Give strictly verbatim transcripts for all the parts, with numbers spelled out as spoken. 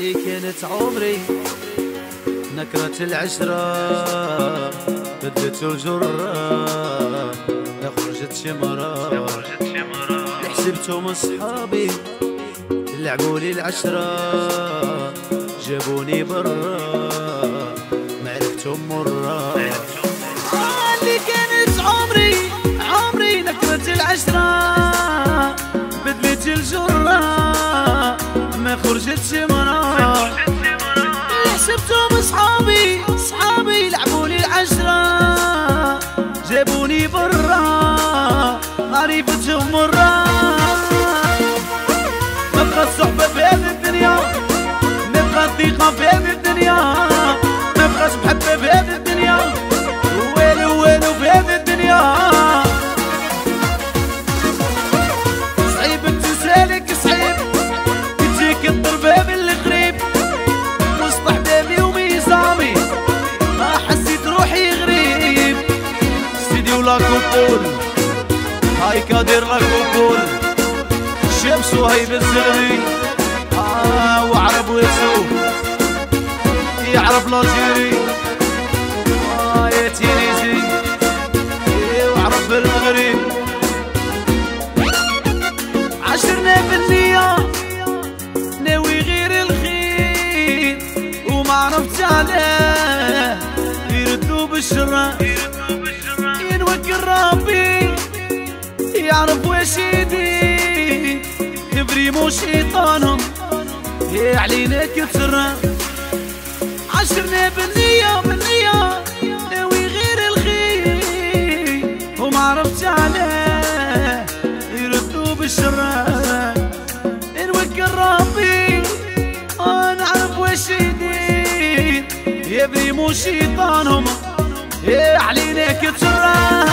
اللي كانت عمري نكرة العشرة بدلت الجرة خرجت شمرة اللي حسبتهم صحابي لعبولي العشرة جابوني برا معرفتهم مرة اللي كانت عمري عمري نكرة العشرة بدلت الجرة ما خرجت شمرة حسبتهم صحابي صحابي لعبولي العشرة جابوني برا معرفتهم مرة نبقى الصحبة في هذه الدنيا نبقى الثقة في هذه الدنيا نبقاش محبة في هذه الدنيا ويلو ويلو في هذه الدنيا صعيب تنسالك صعيب تجيك الضربة بالقريب وسط احبابي وميزامي ما حسيت روحي غريب سيدي ولا كوبول هاي كادر لا كوبول الشمس وهيب الزغري آه وعرب ويسوف يعرف لاجيري آه يا تيريزي وعرب بالمغرب عشرنا بالنية ناوي غير الخير وما عرفت عليه يردو بالشر ينوكل ربي يعرف واش يدير يبريمو شيطانهم هي علينا كتر عشرنا بالنية بالنية ناوي غير الخير وما عرفت عليه يردو بالشر نوكل ربي ونعرف واش يدير يبريمو شيطانهم هي علينا كتر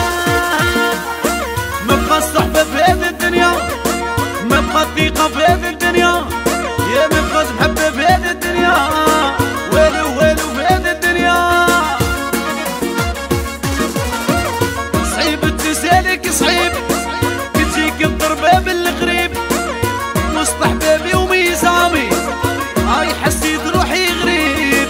مبقى الصحبة في هذه الدنيا مبقى الثقة في هذه الدنيا يا مبقاش محبة في هذه الدنيا ويلو ويلو في هذه الدنيا صعيب تسالك صعيب تجيك الضربة بالقريب وسط احبابي وميزامي هاي حسيت روحي غريب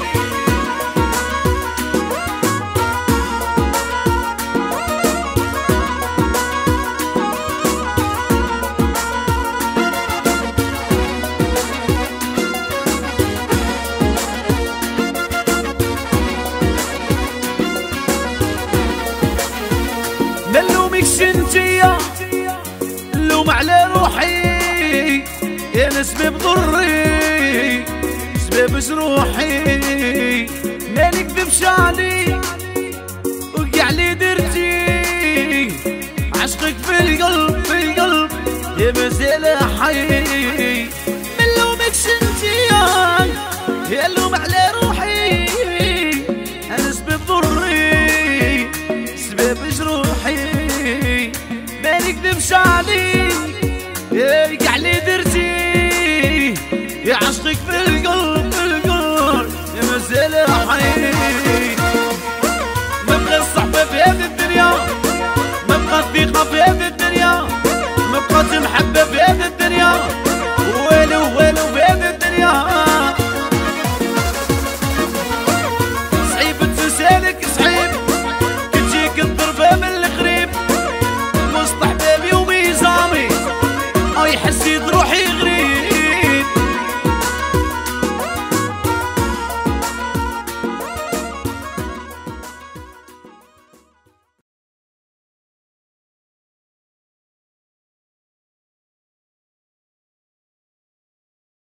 نلومك شنتية نلوم على روحي انا سبب ضري سبب جروحي ما نكذبش عليك